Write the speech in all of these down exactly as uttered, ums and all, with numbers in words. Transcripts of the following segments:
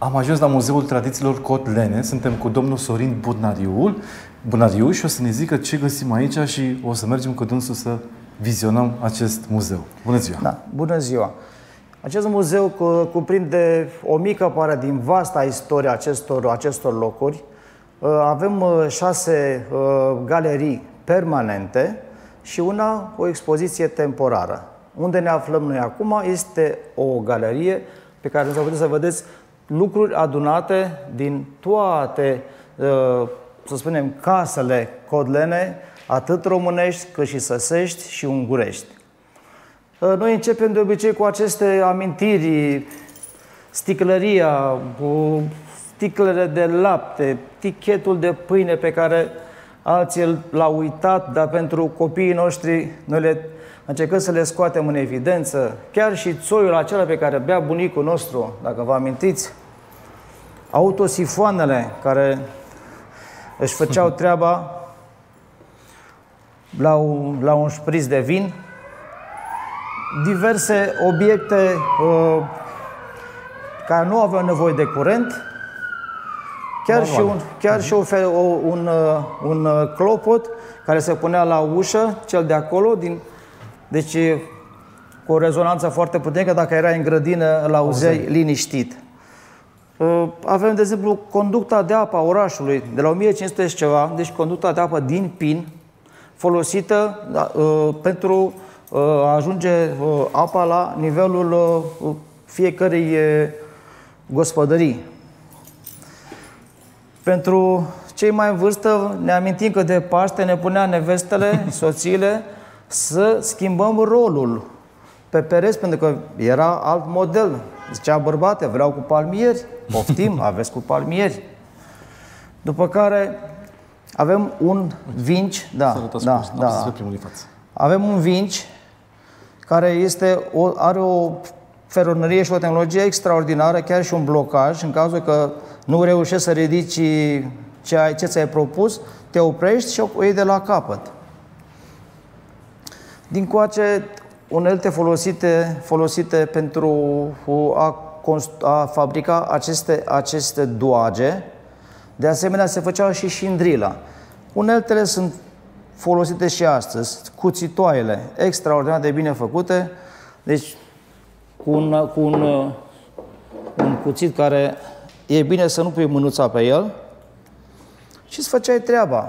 Am ajuns la Muzeul Tradițiilor Codlene. Suntem cu domnul Sorin Budnariu, Budnariu și o să ne zică ce găsim aici și o să mergem cu dânsul să vizionăm acest muzeu. Bună ziua! Da, bună ziua! Acest muzeu cuprinde o mică parte din vasta istorie acestor, acestor locuri. Avem șase galerii permanente și una, o expoziție temporară. Unde ne aflăm noi acum este o galerie pe care să puteți să vedeți lucruri adunate din toate, să spunem, casele codlene, atât românești cât și săsești și ungurești. Noi începem de obicei cu aceste amintiri, sticlăria, sticlele de lapte, tichetul de pâine pe care alții l-au uitat, dar pentru copiii noștri noi le încercăm să le scoatem în evidență. Chiar și țoiul acela pe care bea bunicul nostru, dacă vă amintiți, autosifoanele care își făceau treaba la un, la un șpriț de vin, diverse obiecte uh, care nu aveau nevoie de curent, chiar Normal. și, un, chiar uh-huh. și o, un, un clopot care se punea la ușă, cel de acolo, din, deci cu o rezonanță foarte puternică, dacă era în grădină, îl auzeai liniștit. Uh, avem, de exemplu, conducta de apă a orașului, de la o mie cinci sute și ceva, deci conducta de apă din pin, folosită uh, pentru a ajunge apa la nivelul fiecărei gospodării. Pentru cei mai în vârstă, ne amintim că de Paște ne punea nevestele, soțiile, să schimbăm rolul pe pereți, pentru că era alt model. Zicea: bărbate, vreau cu palmieri. Poftim, aveți cu palmieri. După care avem un vinci. Da, da, da. Avem un vinci care este o, are o feronărie și o tehnologie extraordinară, chiar și un blocaj. În cazul că nu reușești să ridici ce, ai, ce ți-ai propus, te oprești și o iei de la capăt. Dincoace, unelte folosite, folosite pentru a, a fabrica aceste, aceste doage. De asemenea, se făceau și șindrila. Uneltele sunt folosite și astăzi, cuțitoaiele, extraordinar de bine făcute, deci cu un, cu un, un cuțit care e bine să nu pui mânuța pe el și îți făceai treaba.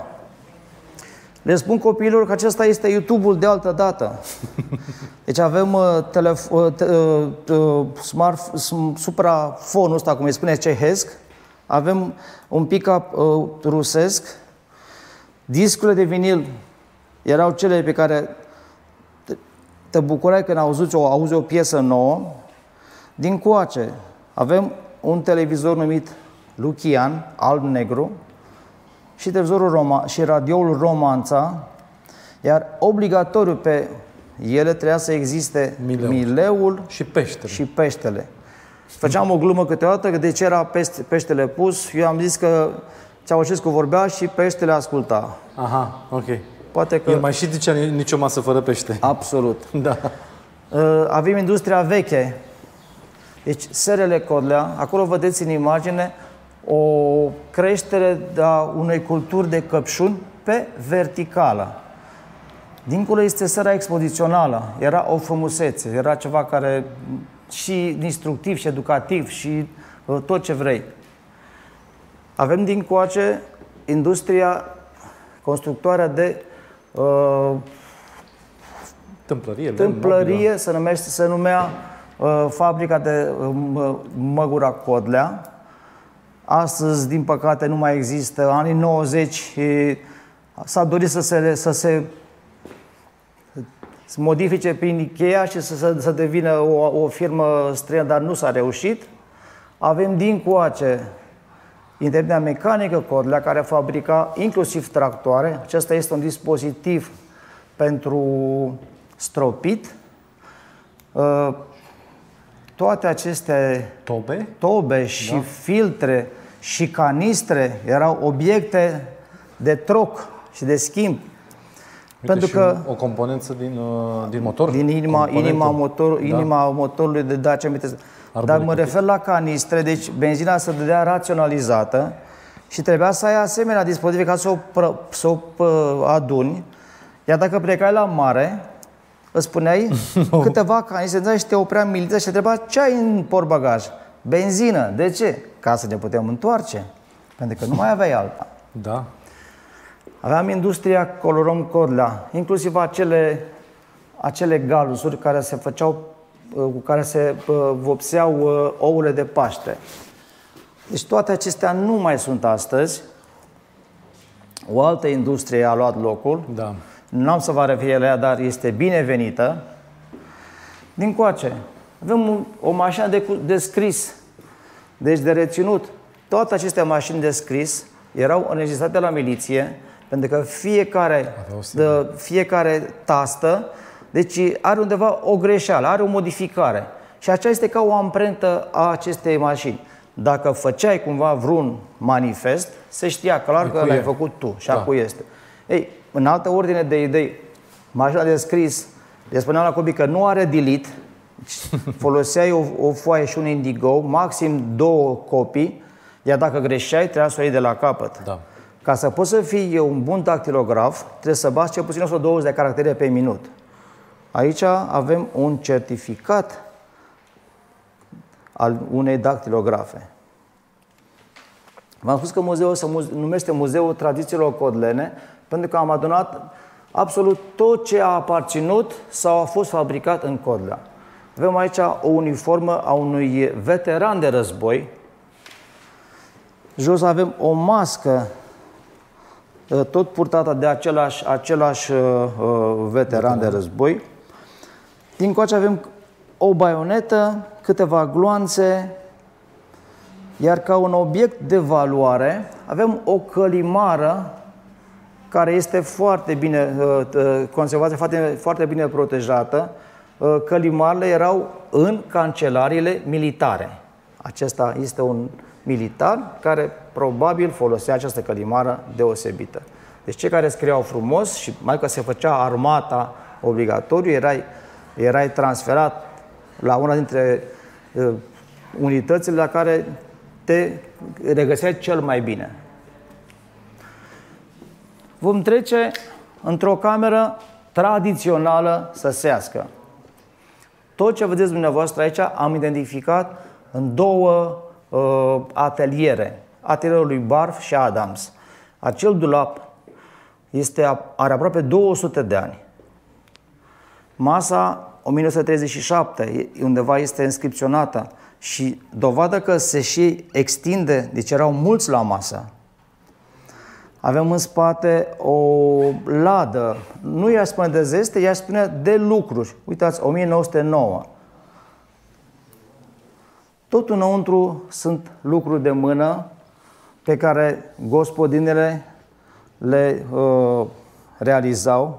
Le spun copiilor că acesta este YouTube-ul de altă dată. Deci avem uh, telefo- uh, uh, smart, suprafonul ăsta, cum îi spune, cehesc, avem un pick-up uh, rusesc, discurile de vinil erau cele pe care te, te bucurai când auzi o, auzi o piesă nouă. Dincoace avem un televizor numit Lucian, alb-negru, și televizorul Roma, și radioul Romanța, iar obligatoriu pe ele trebuia să existe mileul, mileul și peștele. Și peștele. Făceam o glumă câteodată că de ce era peștele pus. Eu am zis că Ceaușescu vorbea și peștele asculta. Aha, ok. Poate că... El mai și zicea nicio masă fără pește. Absolut. Da. Avem industria veche. Deci serele Codlea, acolo vedeți în imagine o creștere a unei culturi de căpșuni pe verticală. Dincolo este sera expozițională. Era o frumusețe, era ceva care și instructiv și educativ și tot ce vrei. Avem dincoace industria constructoarea de uh, tâmplărie, tâmplărie se, numește, se numea uh, fabrica de uh, Măgura Codlea. Astăzi, din păcate, nu mai există. Anii nouăzeci s-a dorit să se, să se să modifice prin Ikea și să, să, să devină o, o firmă străină, dar nu s-a reușit. Avem dincoace Intervenția Mecanică Codlea, care fabrica inclusiv tractoare. Acesta este un dispozitiv pentru stropit. Toate aceste tobe, tobe și da. filtre și canistre erau obiecte de troc și de schimb. Uite, pentru că o componență din, din motor? Din inima, inima, motor, da. inima motorului de Dacia. Dar mă refer la canistre, deci benzina se dădea raționalizată și trebuia să ai asemenea dispozitive ca să o, să o aduni. Iar dacă plecai la mare, îți spuneai câteva canistre și te oprea miliția și te întreba ce ai în portbagaj? Benzină. De ce? Ca să ne putem întoarce. Pentru că nu mai aveai alta. Da. Aveam industria Colorom Codlea, inclusiv acele, acele galusuri care se făceau, cu care se vopseau ouăle de Paște. Deci toate acestea nu mai sunt astăzi. O altă industrie a luat locul. Da. Nu am să vă refer la ea, dar este binevenită. Din coace, avem o mașină de, de scris, deci de reținut. Toate aceste mașini de scris erau înregistrate la miliție, pentru că fiecare, de, fiecare tastă, deci are undeva o greșeală, are o modificare. Și aceea este ca o amprentă a acestei mașini. Dacă făceai cumva vreun manifest, se știa clar că l-ai făcut tu și da. Acu este. Ei, în altă ordine de idei, mașina de scris, le spuneam la copii că nu are delete, foloseai o, o foaie și un indigo, maxim două copii, iar dacă greșeai, trebuia să o iei de la capăt. Da. Ca să poți să fii un bun dactilograf, trebuie să bați cel puțin o sută douăzeci de caractere pe minut. Aici avem un certificat al unei dactilografe. V-am spus că muzeul se numește Muzeul Tradițiilor Codlene, pentru că am adunat absolut tot ce a aparținut sau a fost fabricat în Codlea. Avem aici o uniformă a unui veteran de război. Jos avem o mască tot purtată de același, același uh, veteran de război. Din coace avem o baionetă, câteva gloanțe, iar ca un obiect de valoare avem o călimară care este foarte bine uh, conservată, foarte, foarte bine protejată. Uh, călimarele erau în cancelariile militare. Acesta este un militar care probabil folosea această călimară deosebită. Deci cei care scriau frumos și mai că se făcea armata obligatoriu, erai, erai transferat la una dintre uh, unitățile la care te regăseai cel mai bine. Vom trece într-o cameră tradițională săsească. Tot ce vedeți dumneavoastră aici am identificat în două uh, ateliere. Atelierul lui Barf și Adams. Acel dulap este, are aproape două sute de ani. Masa o mie nouă sute treizeci și șapte, undeva este inscripționată și dovadă că se și extinde, deci erau mulți la masă. Avem în spate o ladă, nu i-aș spune de zeste, i-aș spune de lucruri. Uitați, o mie nouă sute nouă. Tot înăuntru sunt lucruri de mână pe care gospodinele le uh, realizau.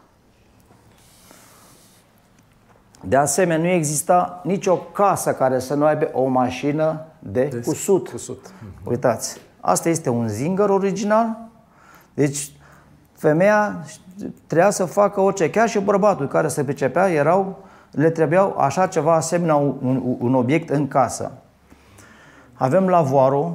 De asemenea, nu exista nicio casă care să nu aibă o mașină de, de cusut. cusut. Uitați, asta este un zinger original. Deci, femeia trebuia să facă orice, chiar și bărbatul care se pricepea, erau, le trebuiau așa ceva asemenea un, un obiect în casă. Avem lavoarul,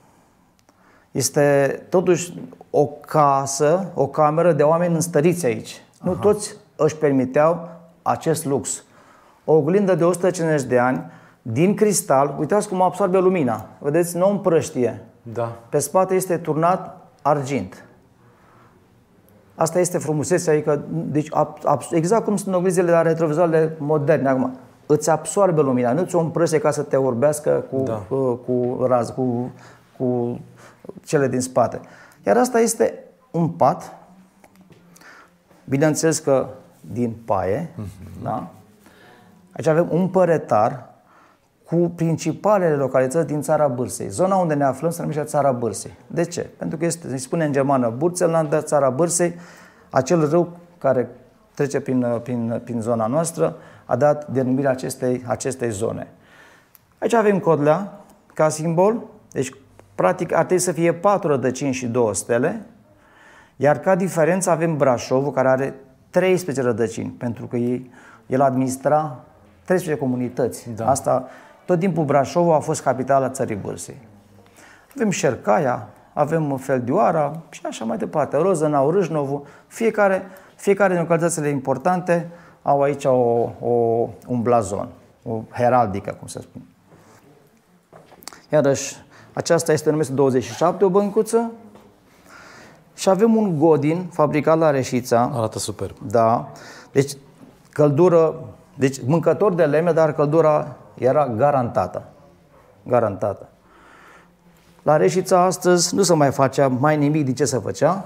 este totuși o casă, o cameră de oameni înstăriți aici. Aha. Nu toți își permiteau acest lux. O oglindă de o sută cincizeci de ani, din cristal, uitați cum absorbe lumina. Vedeți, nu împrăștie. Da. Pe spate este turnat argint. Asta este frumusețea, adică, deci, exact cum sunt oglinzile la retrovizoarele moderne acum. Îți absorbe lumina, nu ți-o împrăștie ca să te orbească cu, da. cu, cu raz, cu, cu cele din spate. Iar asta este un pat, bineînțeles că din paie, uh-huh. Da? Aici avem un păretar cu principalele localități din Țara Bârsei. Zona unde ne aflăm se numește Țara Bârsei. De ce? Pentru că este, se spune în germană Burzenland, Țara Bârsei, acel râu care trece prin, prin, prin zona noastră, a dat denumirea acestei, acestei zone. Aici avem Codlea ca simbol, deci practic ar trebui să fie patru rădăcini și două stele, iar ca diferență avem Brașovul, care are treisprezece rădăcini, pentru că ei, el administra treisprezece comunități. Da. Asta tot timpul Brașovul a fost capitala țării Vârsei. Avem Șercaia, avem Feldioara și așa mai departe, Rozenau, Râșnovul, fiecare, fiecare din localitățile importante au aici o, o, un blazon, o heraldică, cum se spune. Iarăși, aceasta este numită douăzeci și șapte, o băncuță. Și avem un godin fabricat la Reșița. Arată superb. Da. Deci, căldură, deci mâncător de lemne, dar căldura era garantată. Garantată. La Reșița astăzi nu se mai facea mai nimic din ce se făcea.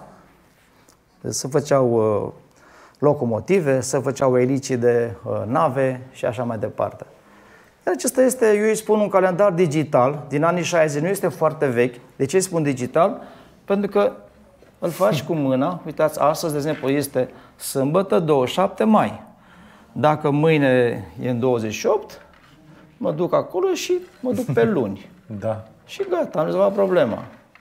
Se făceau uh, locomotive, se făceau elicii de uh, nave și așa mai departe. Iar acesta este, eu îi spun, un calendar digital din anii șaizeci, nu este foarte vechi. De ce îi spun digital? Pentru că îl faci cu mâna. Uitați, astăzi, de exemplu, este sâmbătă, douăzeci și șapte mai. Dacă mâine e în douăzeci și opt, mă duc acolo și mă duc pe luni. Da. Și gata, am rezolvat problema.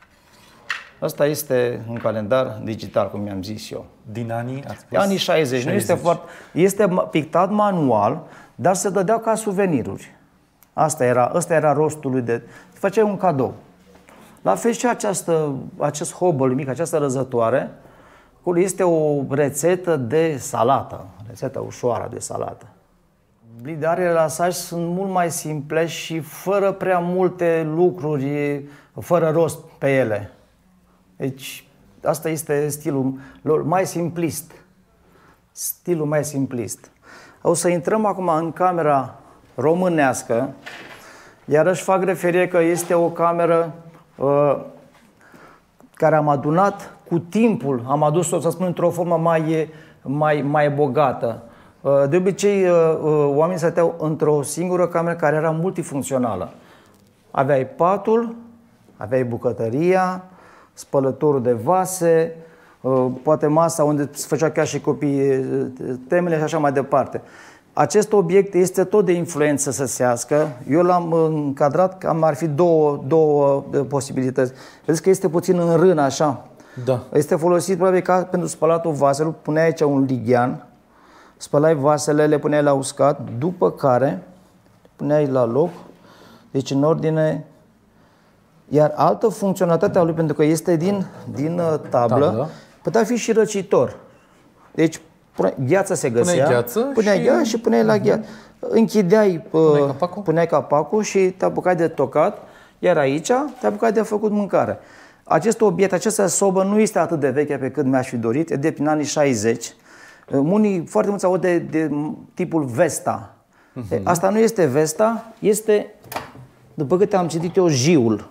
Asta este un calendar digital, cum mi-am zis eu. Din anii, ați spus? Anii șaizeci, șaizeci. Nu este foarte... Este pictat manual, dar se dădeau ca suveniruri. Asta era, asta era rostul lui de... Făceai un cadou. La fel și această, acest hobăl mic, această răzătoare, este o rețetă de salată. Rețetă ușoară de salată. Blidarele la saj sunt mult mai simple și fără prea multe lucruri, fără rost pe ele. Deci, asta este stilul lor, mai simplist. Stilul mai simplist. O să intrăm acum în camera românească, iarăși fac referire că este o cameră uh, care am adunat cu timpul, am adus-o, să spun, într-o formă mai, mai, mai bogată. Uh, de obicei, uh, oamenii stăteau într-o singură cameră care era multifuncțională. Aveai patul, aveai bucătăria, spălătorul de vase, poate masa unde se făcea chiar și copii temele și așa mai departe. Acest obiect este tot de influență săsească. Eu l-am încadrat, cam ar fi două, două posibilități. Vedeți că este puțin în rână, așa. Da. Este folosit probabil ca pentru spălatul vaselor. Puneai aici un lighean, spălai vasele, le puneai la uscat, după care puneai la loc, deci în ordine. Iar altă funcționalitate a lui, pentru că este din, din tablă, tablă, putea fi și răcitor. Deci gheața se găsea, puneai gheață puneai și... gheață și puneai la gheață. Închideai, puneai capacul? puneai capacul și te apucai de tocat, iar aici te apucai de făcut mâncare. Acest obiect, această sobă nu este atât de veche pe cât mi-aș fi dorit, e de prin anii șaizeci. Unii, foarte mulți aud de, de tipul Vesta. Uh-huh. Asta nu este Vesta, este, după câte am citit eu, Jiul.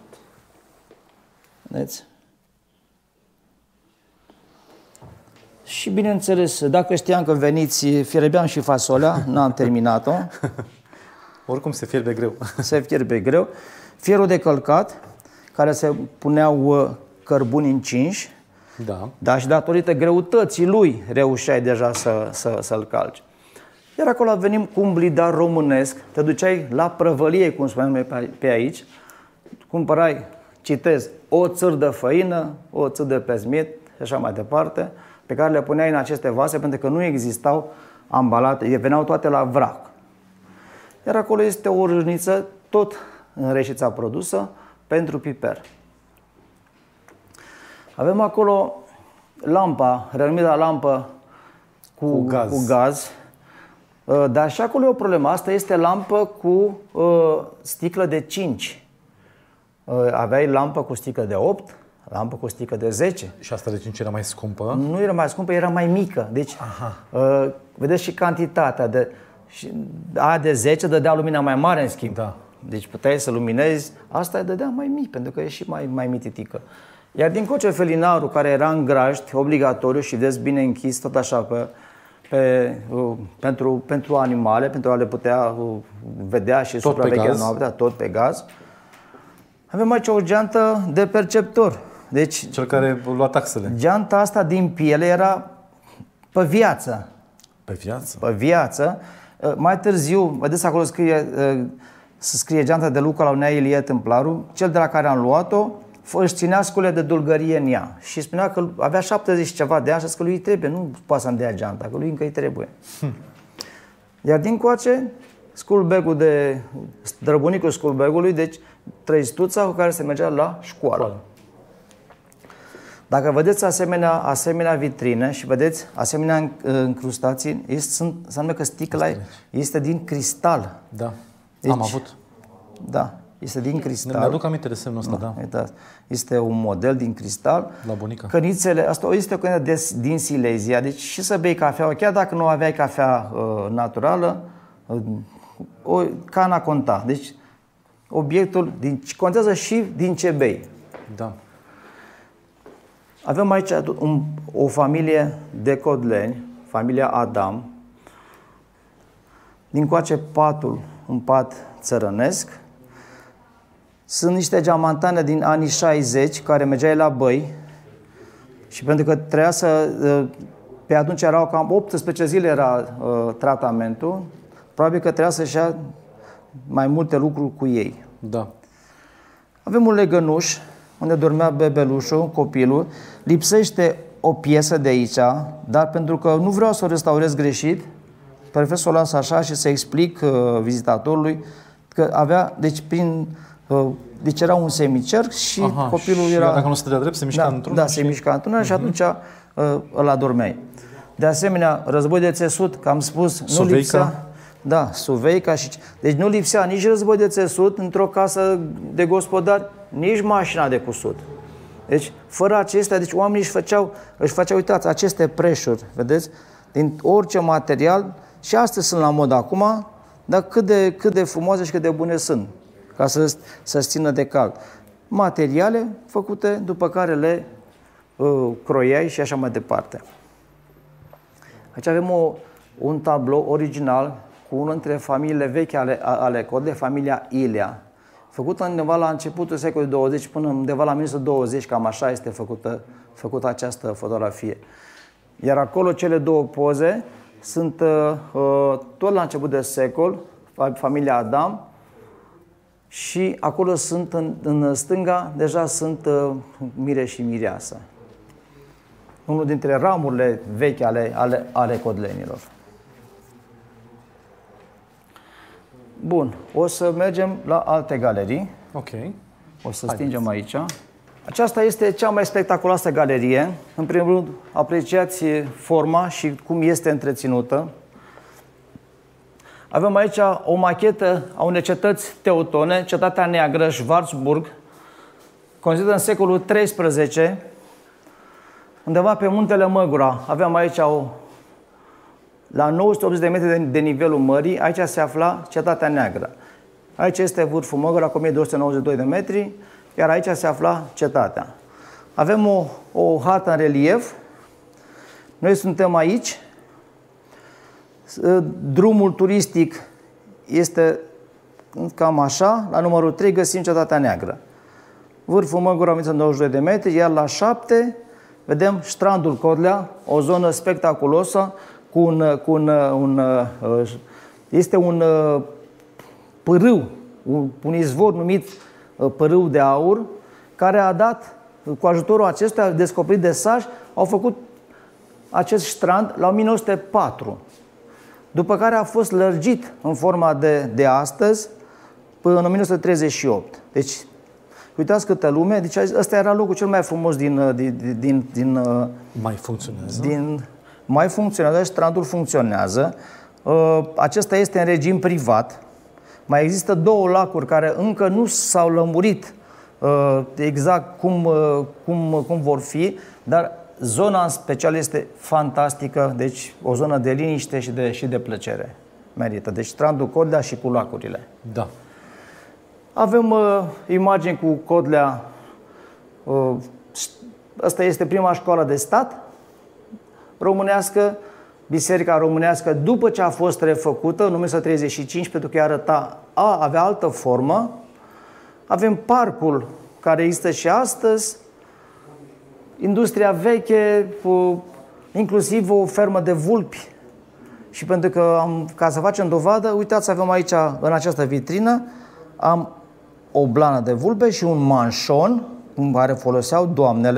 Vedeți? Și bineînțeles, dacă știam că veniți, fierbeam și fasolea, n-am terminat-o. Oricum se fierbe greu. Se fierbe greu. Fierul de călcat, care se puneau cărbuni încinși, da. Dar și datorită greutății lui reușeai deja să, să, să-l calci. Iar acolo venim cu un blidar românesc, te duceai la prăvălie, cum spuneam pe, pe aici, cumpărai, citez, o țâr de făină, o țâr de pesmit și așa mai departe, pe care le puneai în aceste vase pentru că nu existau ambalate, veneau toate la vrac. Iar acolo este o râșniță, tot în Reșița produsă, pentru piper. Avem acolo lampa, renumită lampă cu, cu, gaz. cu gaz, dar și acolo e o problemă. Asta este lampă cu uh, sticlă de cinci. Uh, aveai lampă cu sticlă de opt, lampă cu sticlă de zece. Și asta de cinci era mai scumpă? Nu era mai scumpă, era mai mică. Deci, uh, vedeți și cantitatea. De, și aia de zece dădea lumina mai mare, în schimb. Da. Deci puteai să luminezi. Asta îi dădea mai mic, pentru că e și mai, mai mititică. Iar din coce felinarul, care era în grajd, obligatoriu și vedeți bine închis, tot așa, pe, pe, uh, pentru, pentru animale, pentru a le putea uh, vedea și supraveghea noaptea, tot pe gaz. Avem aici o geantă de perceptor. Deci, cel care lua taxele. Geanta asta din piele era pe viață. Pe viață? Pe viață. Mai târziu, vedeți acolo scrie, se scrie geanta de Luca la Unea Ilie Tâmplaru, cel de la care am luat-o, își ținea scule de dulgărie în ea. Și spunea că avea șaptezeci ceva de ani și că lui îi trebuie, nu poate să-mi dea geanta, că lui încă îi trebuie. Hm. Iar din coace, Sculbegul de drăbunicul sculbegului, deci trăistuța cu care se mergea la școală. Dacă vedeți asemenea, asemenea vitrine și vedeți asemenea încrustații, este, sunt, înseamnă că sticla este din cristal. Da, deci, am avut. Da, este din cristal. Mi-aduc aminte de semnul ăsta, da. da. Este un model din cristal. La bunica. Cănițele, asta este o căniță din Silezia, deci și să bei cafea, chiar dacă nu aveai cafea uh, naturală, uh, o, cana conta. Deci obiectul din, contează și din ce bei. Da. Avem aici un, o familie de codleni, familia Adam. Dincoace patul, un pat țărănesc. Sunt niște geamantane din anii șaizeci care mergeai la băi și pentru că trebuia să... Pe atunci erau cam optsprezece zile era uh, tratamentul, probabil că trebuia să-și ia mai multe lucruri cu ei. Da. Avem un legănuș unde dormea bebelușul, copilul. Lipsește o piesă de aici, dar pentru că nu vreau să o restaurez greșit, prefer să o las așa și să explic uh, vizitatorului că avea, deci prin... Uh, deci era un semicerc și Aha, copilul și era... dacă nu stătea drept, se mișca da, într-una? Da, și... se mișca într-una uh-huh. și atunci uh, îl adormeai. De asemenea, război de țesut, că am spus, nu Suveica. lipsea... Da, Suveica și... Deci nu lipsea nici război de țesut într-o casă de gospodari, nici mașina de cusut. Deci, fără acestea, deci oamenii își făceau, își făceau, uitați, aceste preșuri, vedeți, din orice material, și astăzi sunt la modă acum, dar cât de, cât de frumoase și cât de bune sunt, ca să, să țină de cald. Materiale făcute, după care le uh, croiai și așa mai departe. Aici avem o, un tablou original cu unul dintre familiile vechi ale, ale Codle, familia Ilea, făcută undeva la începutul secolului douăzeci până undeva la o mie nouă sute douăzeci, cam așa este făcută, făcută această fotografie. Iar acolo cele două poze sunt uh, tot la început de secol, familia Adam, și acolo sunt în, în stânga, deja sunt uh, mire și mireasă. Unul dintre ramurile vechi ale, ale, ale codlenilor. Bun, o să mergem la alte galerii. Ok. O să stingem aici. Aceasta este cea mai spectaculoasă galerie. În primul rând, apreciați forma și cum este întreținută. Avem aici o machetă a unei cetăți teutone, cetatea neagră, Schwarzburg, construită în secolul treisprezece, undeva pe muntele Măgura. Aveam aici o, la nouă sute optzeci de metri de, de nivelul mării, aici se afla cetatea neagră. Aici este vârful Măgura cu o mie două sute nouăzeci și doi de metri, iar aici se afla cetatea. Avem o, o hartă în relief. Noi suntem aici. Drumul turistic este cam așa. La numărul trei găsim cetatea neagră. Vârful Măgura, o mie douăzeci și doi de metri, iar la șapte vedem strandul Codlea, o zonă spectaculoasă cu un, cu un, un este un pârâu, un, un izvor numit Pârâu de Aur, care a dat, cu ajutorul acestuia descoperit de sași, au făcut acest strand la o mie nouă sute patru, după care a fost lărgit în forma de, de astăzi până în o mie nouă sute treizeci și opt. Deci, uitați câtă lume, deci ăsta era locul cel mai frumos din... din, din, din mai funcționează? Din, mai funcționează, strandul funcționează. Acesta este în regim privat. Mai există două lacuri care încă nu s-au lămurit exact cum, cum, cum vor fi, dar zona în special este fantastică, deci o zonă de liniște și de, și de plăcere. Merită. Deci strandul Codlea și cu lacurile. Da. Avem uh, imagini cu Codlea. Uh, asta este prima școală de stat românească, biserica românească, după ce a fost refăcută în o mie nouă sute treizeci și cinci, pentru că arăta, a, avea altă formă. Avem parcul care există și astăzi, industria veche, inclusiv o fermă de vulpi. Și pentru că, am, ca să facem dovadă, uitați, avem aici, în această vitrină, am o blană de vulpe și un manșon, în care foloseau doamnele,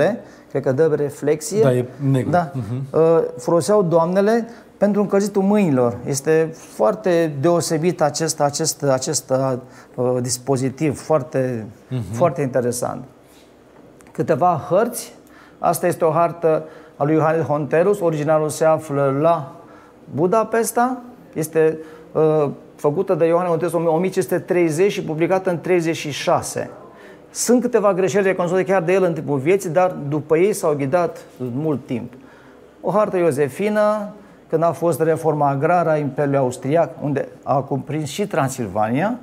cred că dă reflexie. Da, e negru. Da. Uh-huh. Foloseau doamnele pentru încălzitul mâinilor. Este foarte deosebit acest, acest, acest uh, dispozitiv, foarte, uh-huh. foarte interesant. Câteva hărți. Asta este o hartă a lui Iohannes Honterus. Originalul se află la Budapesta. Este uh, făcută de Iohannes Honterus în o mie cinci sute treizeci și publicată în treizeci și șase. Sunt câteva greșeli recunoscute chiar de el în timpul vieții, dar după ei s-au ghidat mult timp. O hartă iozefină, când a fost reforma agrară a Imperiului Austriac, unde a cuprins și Transilvania.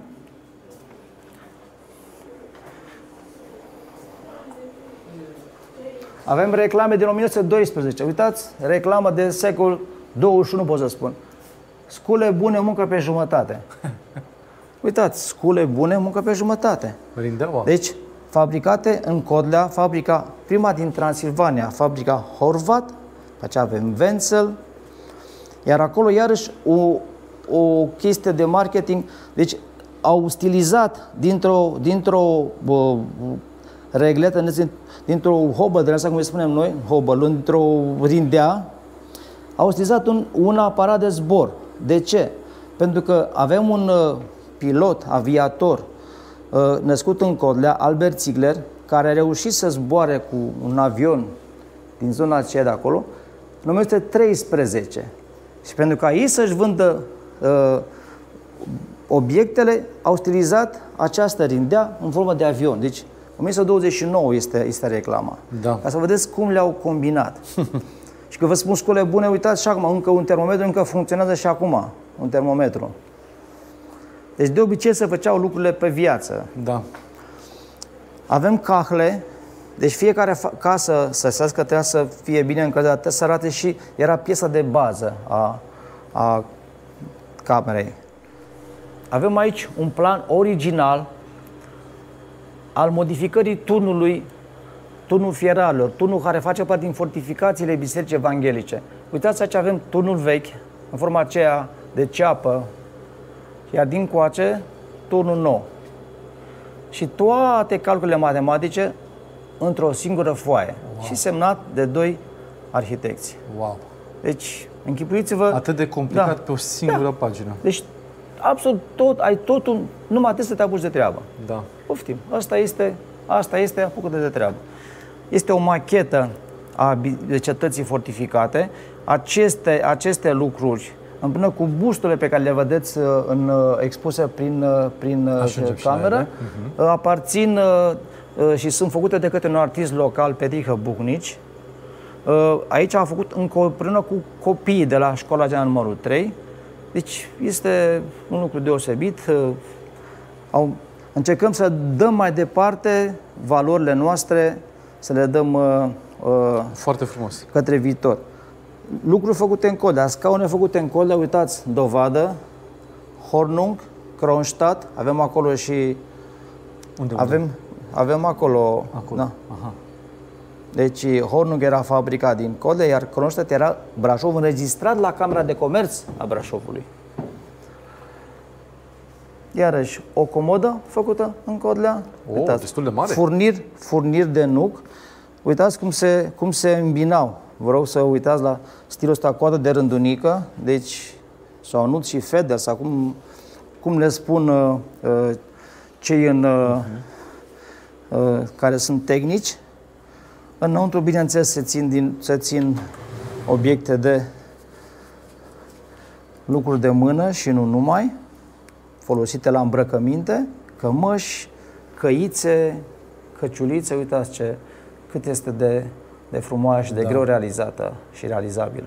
Avem reclame din o mie nouă sute doisprezece. Uitați, reclamă de secol douăzeci și unu, pot să spun. Scule bune, muncă pe jumătate. Uitați, scule bune, muncă pe jumătate. Deci, fabricate în Codlea, fabrica, prima din Transilvania, fabrica Horvat, pe aceea avem Wenzel, iar acolo iarăși o, o chestie de marketing, deci au stilizat dintr-o, dintr-o uh, regletă, dintr-o hobă, de asta cum îi spunem noi, hobă, dintr-o rindea, au stilizat un, un aparat de zbor. De ce? Pentru că avem un uh, pilot, aviator, uh, născut în Codlea, Albert Ziegler, care a reușit să zboare cu un avion din zona aceea de acolo, în o mie nouă sute treisprezece. Și pentru ca ei să-și vândă uh, obiectele, au stilizat această rindea în formă de avion. Deci, o mie nouă sute douăzeci și nouă este, este reclama. Da. Ca să vedeți cum le-au combinat. Și că vă spun școle bune, uitați și acum, încă un termometru, încă funcționează și acum, un termometru. Deci de obicei se făceau lucrurile pe viață. Da. Avem cahle, deci fiecare casă să se că trebuia să fie bine încălzită, să arate și era piesa de bază a, a camerei. Avem aici un plan original al modificării turnului, turnul fieralelor, turnul care face parte din fortificațiile bisericii evanghelice. Uitați, aici avem turnul vechi, în forma aceea de ceapă, iar din coace, turnul nou. Și toate calculele matematice într-o singură foaie. Wow. Și semnat de doi arhitecți. Wow. Deci, închipuiți-vă... Atât de complicat, da, pe o singură da. pagină. Deci, absolut tot, ai totul, numai trebuie să te apuci de treabă. Da. Poftim. Asta este, asta este, apucă-te de treabă. Este o machetă a cetății fortificate. Aceste, aceste lucruri, împreună cu busturile pe care le vedeți în, expuse prin, prin cameră, uh-huh. aparțin și sunt făcute de către un artist local, Petrică Bucnici. Aici a făcut împreună cu copiii de la școala generală numărul trei. Deci este un lucru deosebit. Încercăm să dăm mai departe valorile noastre, să le dăm foarte frumos către viitor. Lucruri făcute în Codlea, scaune făcute în Codlea, uitați, dovadă, Hornung, Kronstadt, avem acolo și... Unde? Avem, unde? avem acolo... Acolo. Da. Aha. Deci Hornung era fabricat din Codlea, iar Kronstadt era Brașov, înregistrat la Camera de Comerț a Brașovului. Iarăși, o comodă făcută în Codlea. Oh, uitați, destul de mare. Furniri, furniri de nuc. Uitați cum se, cum se îmbinau. Vă rog să uitați la stilul ăsta, coadă de rândunică, deci sau nuț și feder, sau cum, cum le spun uh, cei în, uh, uh, care sunt tehnici. Înăuntru, bineînțeles, se țin, din, se țin obiecte de lucruri de mână și nu numai, folosite la îmbrăcăminte, cămăși, căițe, căciulițe, uitați ce, cât este de, de frumoasă și de da. greu realizată și realizabilă.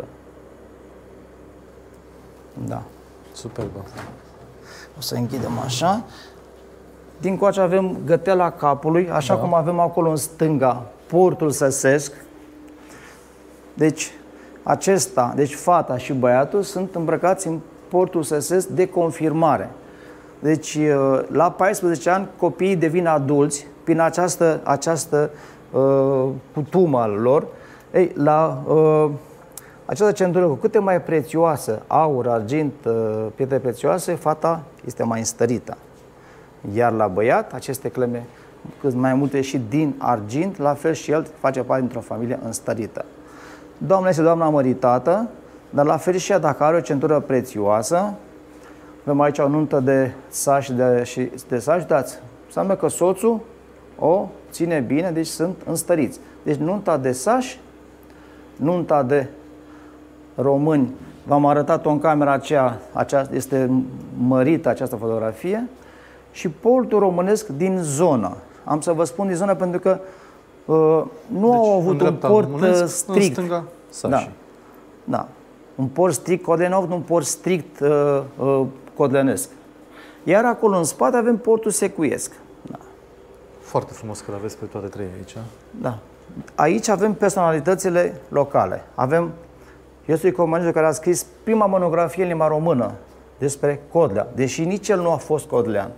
Da. Superbă. O să închidem așa. Din coace avem gătela capului, așa da. cum avem acolo în stânga portul săsesc. Deci, acesta, deci fata și băiatul sunt îmbrăcați în portul săsesc de confirmare. Deci, la paisprezece ani, copiii devin adulți prin această, această uh, cutumă al lor. Ei, la uh, această centură cu câte mai prețioasă, aur, argint, uh, pietre prețioase, fata este mai înstărită. Iar la băiat, aceste cleme cât mai multe și din argint, la fel și el face parte dintr-o familie înstărită. Doamna este doamna măritată, dar la fel și ea, dacă are o centură prețioasă, avem aici o nuntă de sași de, și de sași dați. Înseamnă că soțul o ține bine, deci sunt înstăriți. Deci nunta de sași, nunta de români, v-am arătat-o în camera aceea, aceasta este mărită această fotografie, și portul românesc din zonă. Am să vă spun din zonă pentru că uh, nu deci, au avut un port românesc, strict. În stânga, sași. Da. Da. Un port strict codlenov, un port strict uh, uh, codlenesc. Iar acolo în spate avem portul secuiesc. Da. Foarte frumos că le aveți pe toate trei aici. Da. Aici avem personalitățile locale. Avem Iosif Comănescu, care a scris prima monografie în limba română despre Codlea, deși nici el nu a fost codlean.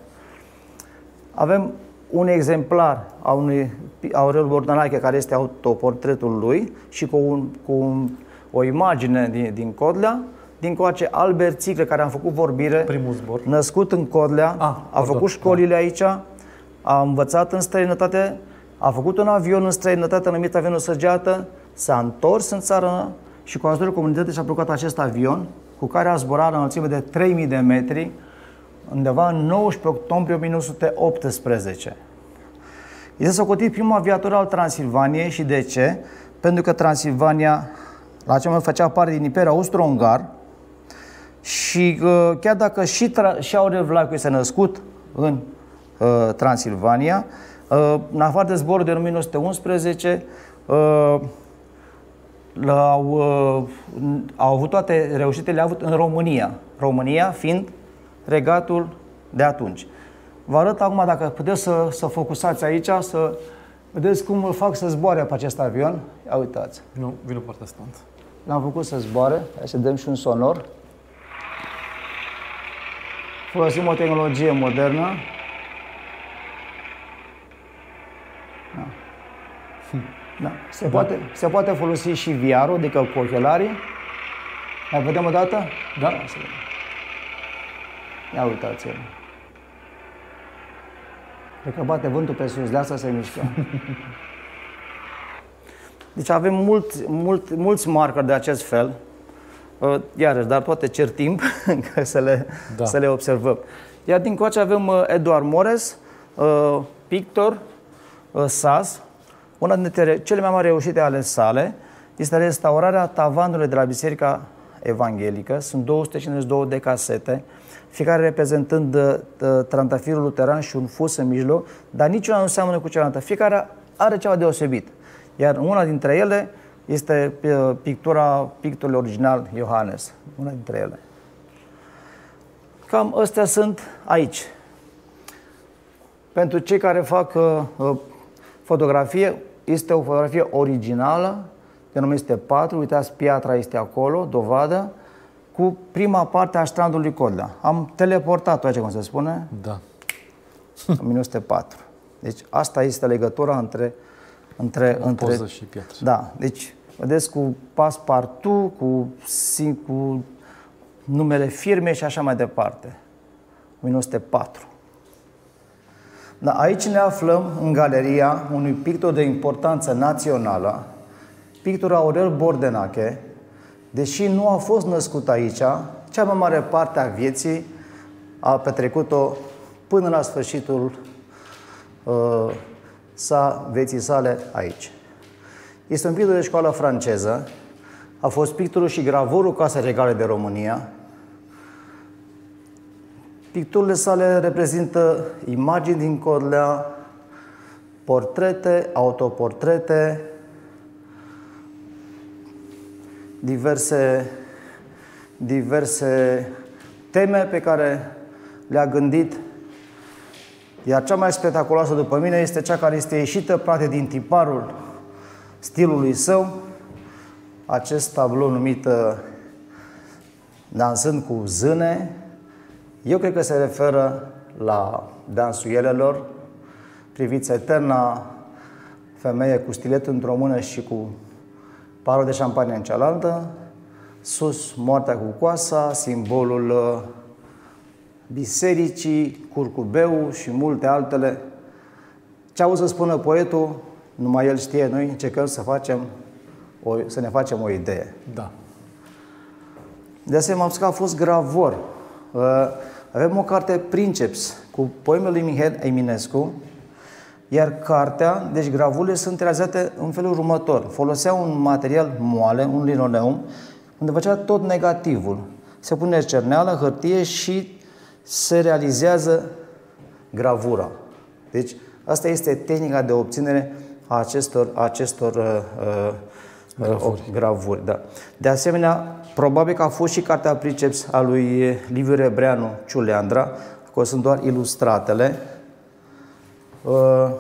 Avem un exemplar a unui Aurel Bordănache, care este autoportretul lui și cu, un, cu un, o imagine din, din Codlea. Din coace Albert Țicle, care am făcut vorbire, primul zbor, născut în Codlea, ah, a pardon, făcut școlile da. aici, a învățat în străinătate, a făcut un avion în străinătate numit avionul Săgeată, s-a întors în țară și cu ajutorul comunității și-a procurat acest avion, cu care a zburat la înălțime de trei mii de metri, undeva în nouăsprezece octombrie o mie nouă sute optsprezece. Este socotit primul aviator al Transilvaniei. Și de ce? Pentru că Transilvania, la acel moment, făcea parte din Imperiul Austro-Ungar și uh, chiar dacă și, și Aurel Vlaicu este născut în uh, Transilvania, uh, în afară de zborul de o mie nouă sute unsprezece, uh, au, uh, au avut toate reușitele, le-a avut în România. România fiind regatul de atunci. Vă arăt acum, dacă puteți să, să focusați aici, să vedeți cum îl fac să zboare pe acest avion. Ia uitați. Vino, vino partea asta. L-am făcut să zboare. Hai să dăm și un sonor. Folosim o tehnologie modernă. Da. Da. Se, da. Poate, se poate folosi și V R-ul, adică cu ochelarii. Mai vedem o dată? Da. Ia uitați-l. Cred că bate vântul pe sus, de asta se mișcă. Deci avem mult, mult, mulți marcări de acest fel. Iarăși, dar poate cer timp să le, da. să le observăm. Iar din coace avem Eduard Mores, pictor, sas. Una dintre cele mai mari reușite ale sale este restaurarea tavanului de la Biserica Evanghelică. Sunt două sute cincizeci și două de casete, fiecare reprezentând uh, trandafirul luteran și un fus în mijloc, dar niciuna nu seamănă cu cealaltă. Fiecare are ceva deosebit. Iar una dintre ele este uh, pictura pictorului original Iohannes. Una dintre ele. Cam astea sunt aici. Pentru cei care fac uh, fotografie, este o fotografie originală, de nume este patru, uitați, piatra este acolo, dovadă, cu prima parte a strandului Codlea. Am teleportat-o aici, cum se spune, da. în o mie nouă sute patru. Deci asta este legătura între... între, între poză și piatră. Da, deci vedeți, cu paspartu, cu, cu numele firmei și așa mai departe. o mie nouă sute patru. Da, aici ne aflăm în galeria unui pictor de importanță națională, pictorul Aurel Bordănache. Deși nu a fost născut aici, cea mai mare parte a vieții a petrecut-o până la sfârșitul uh, sa, vieții sale aici. Este un pictor de școală franceză, a fost pictorul și gravurul Casei Regale de România. Picturile sale reprezintă imagini din Codlea, portrete, autoportrete, diverse, diverse teme pe care le-a gândit. Iar cea mai spectaculoasă după mine este cea care este ieșită practic din tiparul stilului său, acest tablou numit Dansând cu zâne. Eu cred că se referă la dansul elelor. Priviți eterna femeie cu stiletul într-o mână și cu paharul de șampanie în cealaltă, sus moartea cu coasa, simbolul bisericii, curcubeu și multe altele Ce au să spună poetul, numai el știe, noi încercăm să, facem o, să ne facem o idee. Da. De asemenea, am spus că a fost gravor. Avem o carte Princeps cu poemele lui Mihail Eminescu, iar cartea, deci gravurile sunt realizate în felul următor. Folosea un material moale, un linoleum, unde făcea tot negativul. Se pune cerneală, hârtie și se realizează gravura. Deci, asta este tehnica de obținere a acestor, a acestor uh, gravuri. Uh, gravuri da. De asemenea, probabil că a fost și cartea Princeps a lui Liviu Rebreanu Ciuleandra, acolo sunt doar ilustratele. Uh,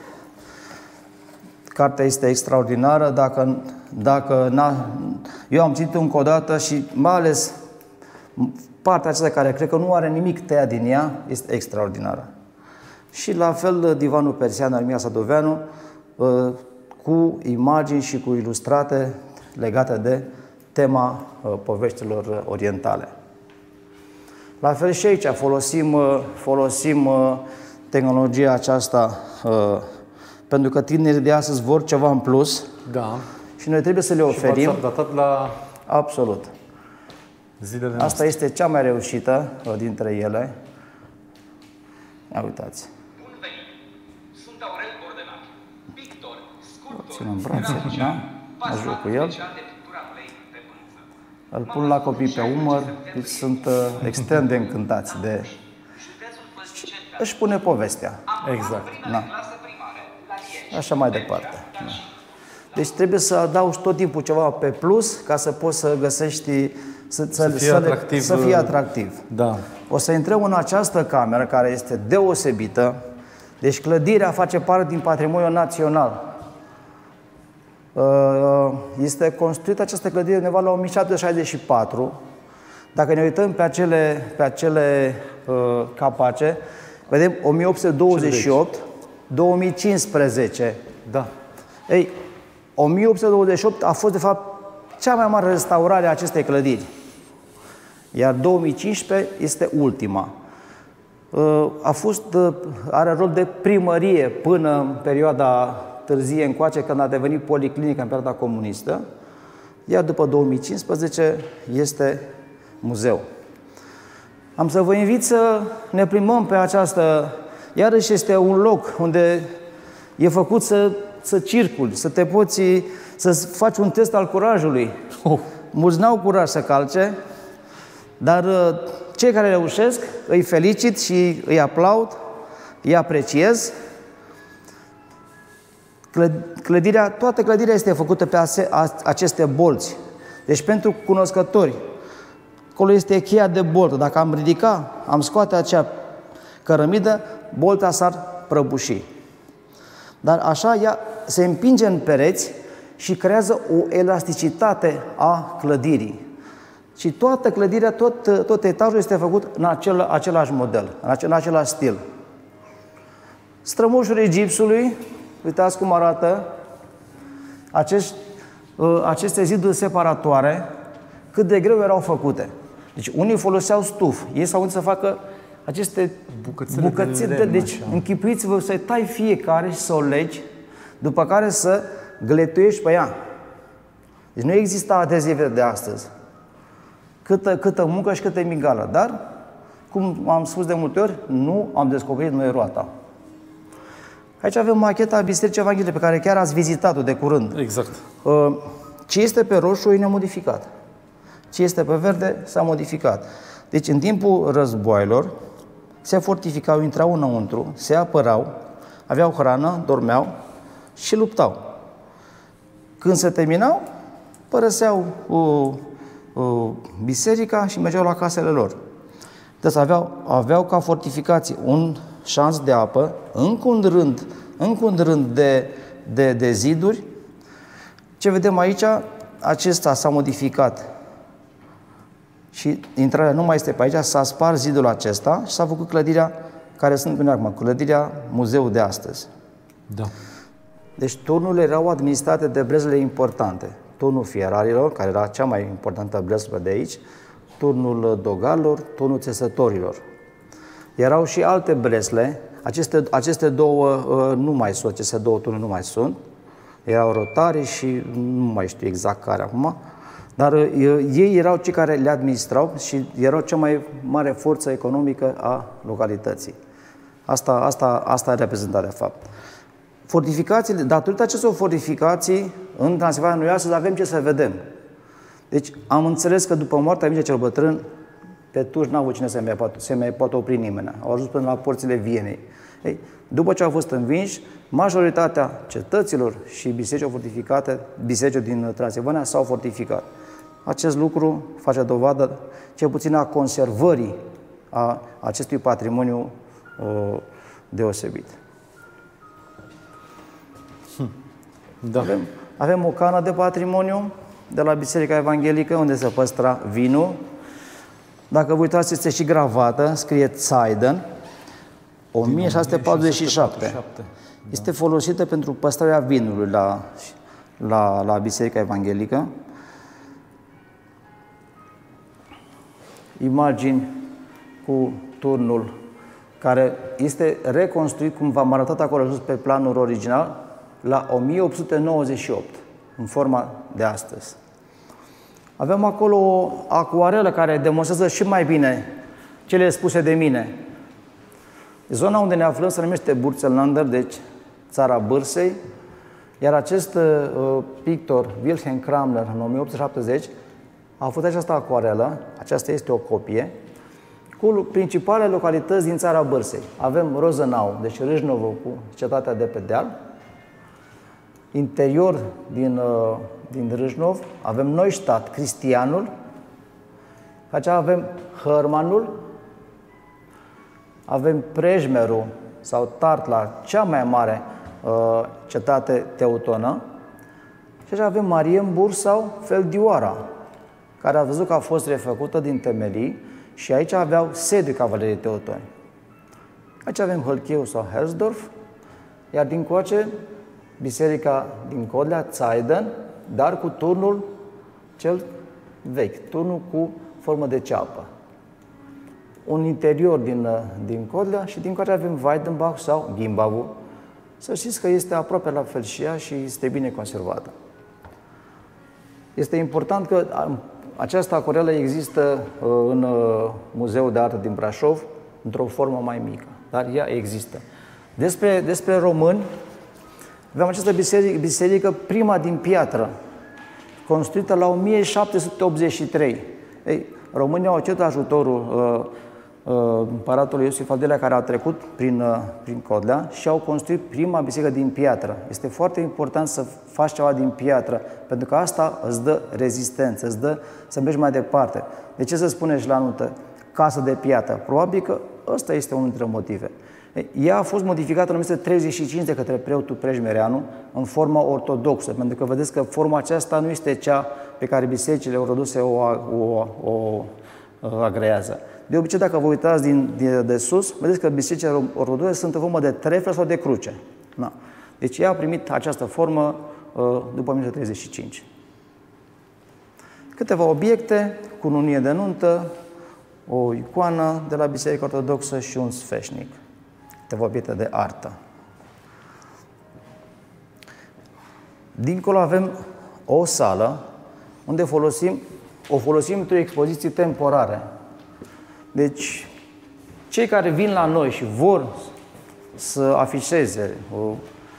cartea este extraordinară, dacă, dacă n-a, eu am citit încă o dată și mai ales partea aceasta care cred că nu are nimic tăiat din ea, este extraordinară. Și la fel Divanul Persian al Mia Sadoveanu, uh, cu imagini și cu ilustrate legate de tema uh, poveștilor orientale. La fel și aici folosim, uh, folosim uh, tehnologia aceasta uh, pentru că tinerii de astăzi vor ceva în plus, da. Și noi trebuie să le oferim. Și datat la absolut. Zilele Asta noastre. este cea mai reușită uh, dintre ele. Ia uitați. Bun venit! Sunt Aurel Bordenac, pictor, sculptor, Țin în brațe, grafic, da? Mă joc cu el. special de pictura ulei pe pânză. Îl pun la copii pe umăr, deci sunt uh, extrem de încântați de... Județul Văzniceni, Își pune povestea. Exact. Da. clasă primară, la Lieș. Așa mai departe. Da. Deci trebuie să adaugi tot timpul ceva pe plus ca să poți să găsești, să, să, fie să, atractiv. le, să fie atractiv. Da. O să intrăm în această cameră care este deosebită. Deci clădirea face parte din patrimoniul național. Este construită această clădire undeva la o mie șapte sute șaizeci și patru. Dacă ne uităm pe acele, pe acele uh, capace, vedem o mie opt sute douăzeci și opt, două mii cincisprezece. Da. Ei, o mie opt sute douăzeci și opt a fost, de fapt, cea mai mare restaurare a acestei clădiri. Iar două mii cincisprezece este ultima. A fost, are rol de primărie până în perioada târzie încoace, când a devenit policlinică în perioada comunistă. Iar după două mii cincisprezece este muzeu. Am să vă invit să ne plimbăm pe această... Iarăși este un loc unde e făcut să, să circuli, să te poți, să faci un test al curajului. Oh. Mulți n-au curaj să calce, dar cei care reușesc îi felicit și îi aplaud, îi apreciez. Clădirea, toată clădirea este făcută pe ase, aceste bolți. Deci pentru cunoscători, acolo este cheia de boltă. Dacă am ridica, am scoate acea cărămidă, bolta s-ar prăbuși. Dar așa ea se împinge în pereți și creează o elasticitate a clădirii. Și toată clădirea, tot, tot etajul este făcut în acel, același model, în, acel, în același stil. Strămoșurile gipsului, uitați cum arată acești, aceste ziduri separatoare, cât de greu erau făcute. Deci unii foloseau stuf, ei s-au gândit să facă aceste bucățele, bucățele de lemn, deci așa. închipuiți-vă să tai fiecare și să o legi, după care să gletuiești pe ea. Deci nu exista adezive de astăzi. Câtă, câtă muncă și câtă migală. Dar, cum am spus de multe ori, nu am descoperit noi roata. Aici avem macheta Bisericii Evanghelice, pe care chiar ați vizitat-o de curând. Exact. Ce este pe roșu e nemodificat. Ce este pe verde s-a modificat. Deci, în timpul războaielor, se fortificau, intrau înăuntru, se apărau, aveau hrană, dormeau și luptau. Când se terminau, părăseau uh, uh, biserica și mergeau la casele lor. Deci aveau, aveau ca fortificații un șanț de apă, încă un rând, încă un rând de, de, de ziduri. Ce vedem aici, acesta s-a modificat și intrarea nu mai este pe aici, s-a spart zidul acesta și s-a făcut clădirea care sunt până acum, clădirea muzeul de astăzi. Da. Deci turnurile erau administrate de brezele importante. Turnul fierarilor, care era cea mai importantă brezlă de aici, turnul dogalilor, turnul țesătorilor. Erau și alte bresle Aceste, aceste două uh, nu mai sunt, aceste două turnuri nu mai sunt. Erau rotare și nu mai știu exact care acum, dar uh, ei erau cei care le administrau și erau cea mai mare forță economică a localității. Asta, asta, asta reprezintă de fapt. Fortificațiile, datorită acestor fortificații, în Transilvania noi astăzi avem ce să vedem. Deci am înțeles că după moartea Mircea cel Bătrân, pe Tuș n-a avut cine să mai poată, să mai poată opri nimeni. Au ajuns până la porțile Vienei. Ei, după ce au fost învinși, majoritatea cetăților și bisericilor fortificate, bisericile din Transilvania s-au fortificat. Acest lucru face dovadă, cel puțin, a conservării a acestui patrimoniu uh, deosebit. Hm. Da. Avem, avem o cană de patrimoniu de la Biserica Evanghelică, unde se păstra vinul. Dacă vă uitați, este și gravată, scrie Țaiden, o mie șase sute patruzeci și șapte. Este folosită pentru păstrarea vinului la, la, la Biserica Evanghelică. Imagini cu turnul care este reconstruit, cum v-am arătat acolo sus pe planul original, la o mie opt sute nouăzeci și opt, în forma de astăzi. Avem acolo o acuarelă care demonstrează și mai bine cele spuse de mine. Zona unde ne aflăm se numește Burzenlander, deci țara Bârsei, iar acest uh, pictor, Wilhelm Cranmer, în o mie opt sute șaptezeci, a făcut această acuarelă, aceasta este o copie, cu principalele localități din țara Bârsei. Avem Rozenau, deci Râșnovă cu cetatea de pe deal, interior din, uh, din Râșnov, avem Neustadt, Cristianul, aici avem Hărmanul, avem Prejmerul sau Tartla, cea mai mare uh, cetate teutonă, și aici avem Marienburg sau Feldioara, care a văzut că a fost refăcută din temelii și aici aveau sediu cavalerii teutoni. Aici avem Hălcheu sau Hersdorf, iar din coace biserica din Codlea, Țaiden, dar cu turnul cel vechi, turnul cu formă de ceapă. Un interior din, din Codlea și din care avem Weidenbach sau Gimbavul. Să știți că este aproape la fel și ea și este bine conservată. Este important că această acuarelă există în Muzeul de Artă din Brașov într-o formă mai mică, dar ea există. Despre, despre români, avem această biserică, biserică, prima din piatră, construită la o mie șapte sute optzeci și trei. Ei, românii au cerut ajutorul uh, uh, împăratului Iosif al doilea, care a trecut prin, uh, prin Codlea și au construit prima biserică din piatră. Este foarte important să faci ceva din piatră, pentru că asta îți dă rezistență, îți dă să mergi mai departe. De ce să spune și la nuntă casă de piatră? Probabil că ăsta este unul dintre motive. Ea a fost modificată în o mie nouă sute treizeci și cinci de către preotul Prejmereanu în forma ortodoxă, pentru că vedeți că forma aceasta nu este cea pe care bisericile ortodoxe o, o, o, o agrează. De obicei, dacă vă uitați din, de, de sus, vedeți că bisericile ortodoxe sunt în formă de treflă sau de cruce. Da. Deci ea a primit această formă după o mie nouă sute treizeci și cinci. Câteva obiecte, cununie de nuntă, o icoană de la Biserica Ortodoxă și un sfeșnic. Câteva obiecte de artă. Dincolo avem o sală unde folosim, o folosim într-o expoziție temporare. Deci, cei care vin la noi și vor să afișeze o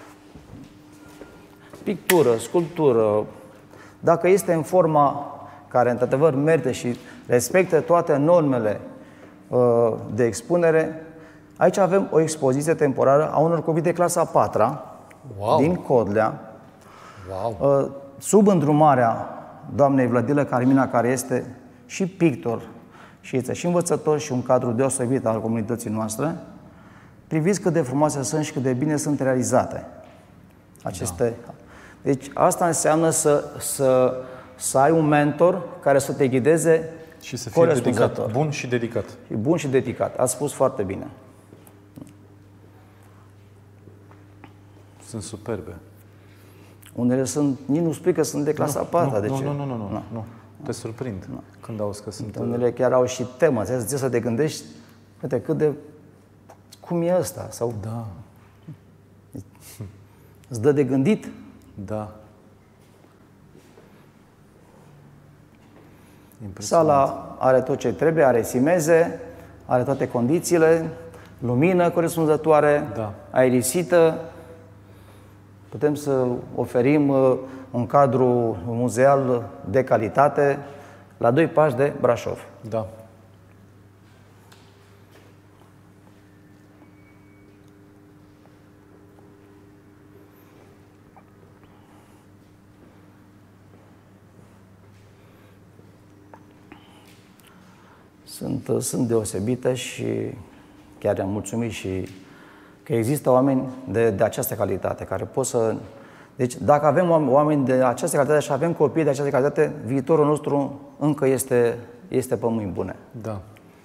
pictură, sculptură, dacă este în forma care într-adevăr merită și respectă toate normele uh, de expunere, aici avem o expoziție temporară a unor copii de clasa a patra, wow, din Codlea, wow, uh, sub îndrumarea doamnei Vlădilă Carmina, care este și pictor și este și învățător și un cadru deosebit al comunității noastre. Priviți cât de frumoase sunt și cât de bine sunt realizate aceste. Da. Deci asta înseamnă să, să, să ai un mentor care să te ghideze și să fie dedicat, bun și dedicat. Și bun și dedicat. Ați spus foarte bine. Sunt superbe. Unele sunt, nici nu spui că sunt de clasa a patra. Nu, nu, nu, nu, nu, nu. Te surprind nu. Când auzi că sunt... Unele chiar au și temă. Trebuie să te gândești, uite, cât de cum e ăsta? Sau Da. îți dă de gândit? Da. Impresionant. Sala are tot ce trebuie, are simeze, are toate condițiile, lumină corespunzătoare, Da. aerisită. Putem să oferim uh, un cadru muzeal de calitate la doi pași de Brașov. Da. Sunt, sunt deosebite și chiar am mulțumit și că există oameni de, de această calitate care pot să... Deci dacă avem oameni de această calitate și avem copii de această calitate, viitorul nostru încă este, este pe mâini bune. Da.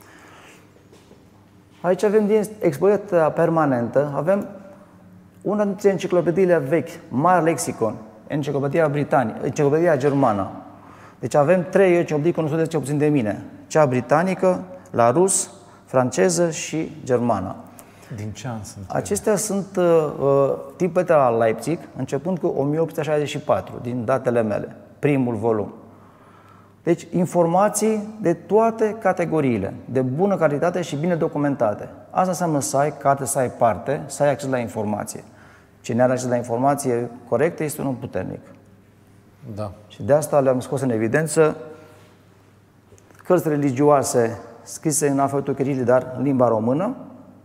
Aici avem din expoziția permanentă, avem una dintre enciclopediile vechi, Mare Lexicon, Enciclopedia Britanică, Enciclopedia Germană. Deci avem trei enciclopedii cunoscute cel puțin de mine. Cea britanică, la rus, franceză și germană. Din ce an sunt? Acestea sunt uh, tipete la Leipzig, începând cu o mie opt sute șaizeci și patru, din datele mele, primul volum. Deci informații de toate categoriile, de bună calitate și bine documentate. Asta înseamnă să ai carte, să ai parte, să ai acces la informație. Cine are acces la informație corectă este un om puternic. Da. Și de asta le-am scos în evidență cărți religioase scrise în alfabetul chirilic, dar în limba română.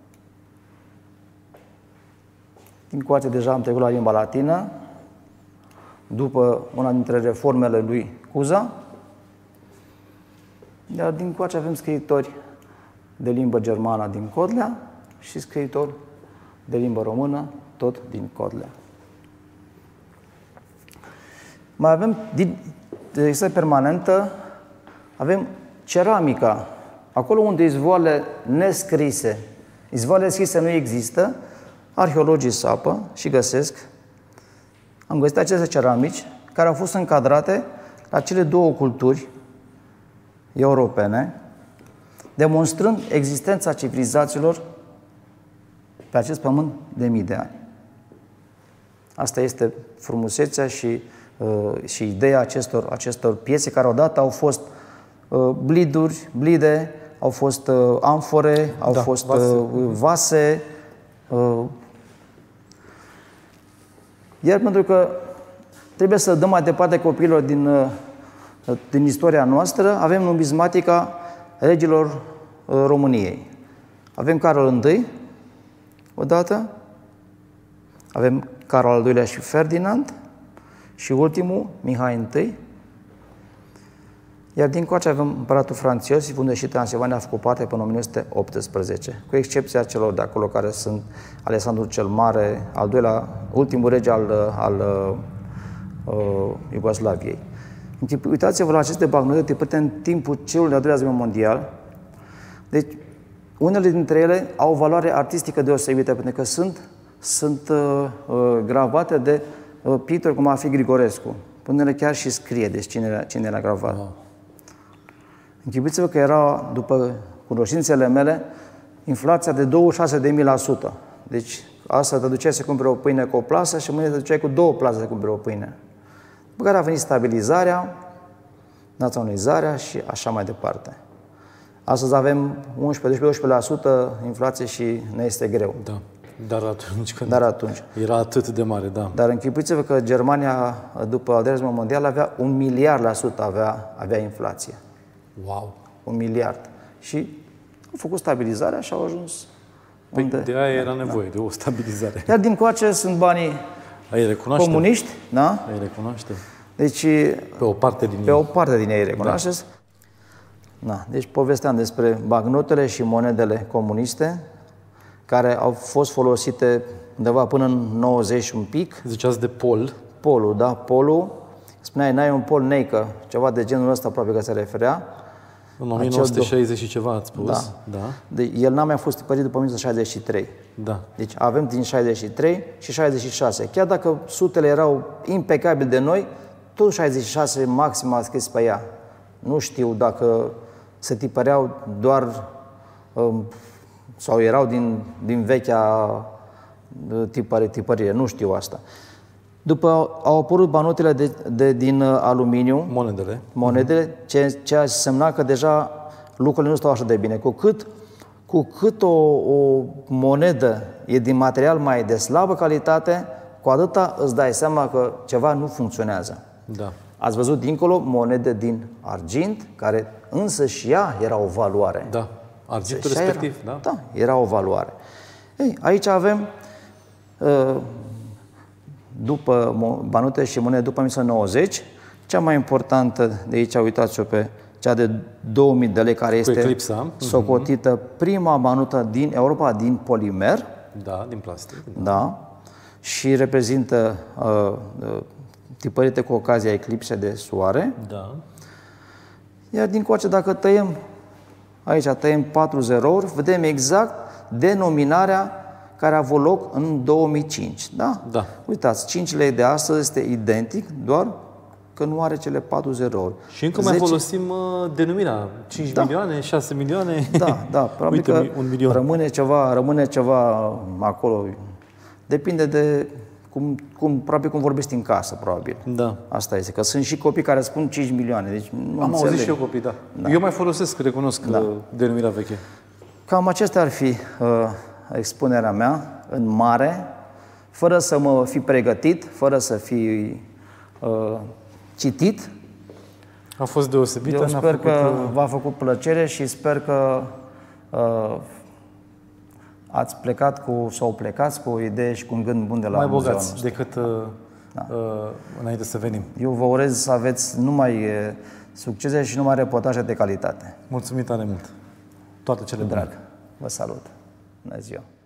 Din coace deja am trecut la limba latină, după una dintre reformele lui Cuza. Iar din coace avem scriitori de limbă germană din Codlea și scriitori de limbă română, tot din Codlea. Mai avem, din expoziție permanentă, avem ceramica. Acolo unde izvoarele nescrise, izvoarele scrise nu există, arheologii sapă și găsesc. Am găsit aceste ceramici care au fost încadrate la cele două culturi europene, demonstrând existența civilizațiilor pe acest pământ de mii de ani. Asta este frumusețea și, uh, și ideea acestor, acestor piese care odată au fost uh, bliduri, blide, au fost uh, amfore, au da, fost vase, uh, vase uh, iar pentru că trebuie să dăm mai departe copiilor din, uh, din istoria noastră, avem numismatica regilor uh, României. Avem Carol I, odată, avem Carol al doilea și Ferdinand și ultimul, Mihai I. Iar din coace avem împăratul Franț Iosif, unde și Transilvania a făcut parte până în o mie nouă sute optsprezece, cu excepția celor de acolo care sunt Alexandru cel Mare, al doilea, ultimul rege al, al uh, Iugoslaviei. Uitați-vă la aceste bagnote tipărite în timpul celui de-al doilea război mondial. Deci, unele dintre ele au o valoare artistică deosebită, pentru că sunt, sunt uh, uh, gravate de uh, pictori cum ar fi Grigorescu. Unele chiar și scrie, deci cine, cine le-a gravat. Wow. Închipuiți-vă că era, după cunoștințele mele, inflația de douăzeci și șase de mii la sută. Deci, asta te duceai să cumperi o pâine cu o plasă și mâine te duceai cu două plase să cumperi o pâine. După care a venit stabilizarea, naționalizarea și așa mai departe. Astăzi avem unsprezece doisprezece la sută inflație și ne este greu. Da. Dar atunci când Dar atunci. era atât de mare, da. Dar închipuiți-vă că Germania, după al doilea război mondial, avea un miliard la sută avea, avea inflație. Wow! Un miliard. Și au făcut stabilizarea și au ajuns Păi unde... de aia era nevoie, de o stabilizare. Iar din coace sunt banii Ai recunoaște? comuniști, da? Ai recunoaște? Deci, Pe o parte din pe ei. o parte din ei recunoașteți? Da. Da. Deci povesteam despre bagnotele și monedele comuniste, care au fost folosite undeva până în nouăzeci un pic. Ziceați de pol. Polul, da? Polul. Spuneai, n-ai un pol neică, ceva de genul ăsta aproape că se referea. În o mie nouă sute șaizeci și ceva ați spus. Da. Da. De, el n-a mai fost tipărit după o mie nouă sute șaizeci și trei. Da. Deci avem din șaizeci și trei și șaizeci și șase. Chiar dacă sutele erau impecabil de noi, tot șaizeci și șase maxim a scris pe ea. Nu știu dacă se tipăreau doar um, sau erau din, din vechea tipărie, tipărie, nu știu asta. După au apărut banotele de, de, din aluminiu, Monedele. monedele, ce, ceea ce semna că deja lucrurile nu stau așa de bine. Cu cât, cu cât o, o monedă e din material mai de slabă calitate, cu atâta îți dai seama că ceva nu funcționează. Da. Ați văzut dincolo monede din argint, care însă și ea era o valoare. Da. Argintul Și aia respectiv, era, da? Da, era o valoare. Ei, aici avem, după banute și monede după o mie nouă sute nouăzeci, cea mai importantă de aici, uitați-o pe cea de două mii de lei, care Cu este eclipsa. socotită prima banută din Europa din polimer, Da, din plastic. da, și reprezintă uh, uh, tipărite cu ocazia eclipsei de soare. Da. Iar din coace, dacă tăiem, aici tăiem patru zerouri, vedem exact denominarea care a avut loc în două mii cinci. Da? Da. Uitați, cinci lei de astăzi este identic, doar că nu are cele patru zerouri. Și încă mai folosim uh, denumirea cinci Da. milioane, șase milioane. Da, da, probabil Uite, că un milion. rămâne ceva, rămâne ceva acolo. Depinde de cum, cum, probabil cum vorbești în casă, probabil. Da. Asta este, că sunt și copii care spun cinci milioane, deci nu Am înțeleg. auzit și eu copii, da. da. Eu mai folosesc, recunosc, da. denumirea veche. Cam acestea ar fi uh, expunerea mea în mare, fără să mă fi pregătit, fără să fi uh, citit. A fost deosebită. Eu n-a sper făcut, că uh, v-a făcut plăcere și sper că uh, ați plecat cu, sau plecați cu o idee și cu un gând bun de la mai muzeul bogați nostru. decât uh, uh, înainte să venim. Eu vă urez să aveți numai uh, succese și numai reportaje de calitate. Mulțumim tare mult. Toate cele bune. Drag, vă salut. Bună ziua!